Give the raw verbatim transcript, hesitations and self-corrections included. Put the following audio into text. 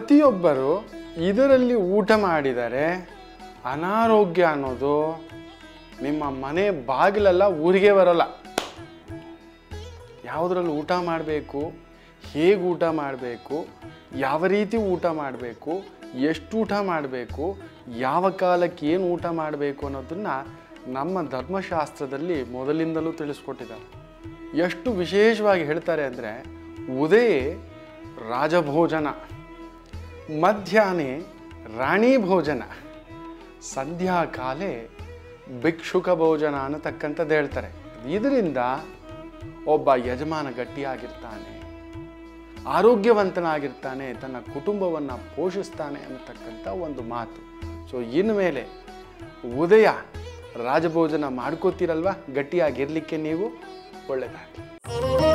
ಪ್ರತಿಯೊಬ್ಬರು ಇದರಲ್ಲಿ ಊಟ ಮಾಡಿದರೆ ಅನಾರೋಗ್ಯ ಅನ್ನೋದು ನಿಮ್ಮ ಮನೆ ಬಾಗಿಲಲ್ಲ, ಊರಿಗೆ ಬರೋಲ್ಲ. ಯಾವುದರಲ್ಲಿ ಊಟ ಮಾಡಬೇಕು, ಹೇಗೆ ಊಟ ಮಾಡಬೇಕು, ಯಾವ ರೀತಿ ಊಟ ಮಾಡಬೇಕು, ಎಷ್ಟು ಊಟ ಮಾಡಬೇಕು, ಯಾವ ಕಾಲಕ್ಕೆ ಏನು ಊಟ ಮಾಡಬೇಕು ಅನ್ನೋದನ್ನು ನಮ್ಮ ಧರ್ಮಶಾಸ್ತ್ರದಲ್ಲಿ ಮೊದಲಿಂದಲೂ ತಿಳಿಸ್ಕೊಟ್ಟಿದ್ದಾರೆ. ಎಷ್ಟು ವಿಶೇಷವಾಗಿ ಹೇಳ್ತಾರೆ ಅಂದರೆ, ಉದಯ ರಾಜಭೋಜನ, ಮಧ್ಯಾಹ್ನ ರಾಣಿ ಭೋಜನ, ಸಂಧ್ಯಾಕಾಲೆ ಭಿಕ್ಷುಕ ಭೋಜನ ಅನ್ನತಕ್ಕಂಥದ್ದು ಹೇಳ್ತಾರೆ. ಇದರಿಂದ ಒಬ್ಬ ಯಜಮಾನ ಗಟ್ಟಿಯಾಗಿರ್ತಾನೆ, ಆರೋಗ್ಯವಂತನಾಗಿರ್ತಾನೆ, ತನ್ನ ಕುಟುಂಬವನ್ನು ಪೋಷಿಸ್ತಾನೆ ಅನ್ನತಕ್ಕಂಥ ಒಂದು ಮಾತು. ಸೊ ಇನ್ಮೇಲೆ ಉದಯ ರಾಜಭೋಜನ ಮಾಡ್ಕೋತೀರಲ್ವ, ಗಟ್ಟಿಯಾಗಿರಲಿಕ್ಕೆ ನೀವು. ಒಳ್ಳೆಯದಾಗಲಿ.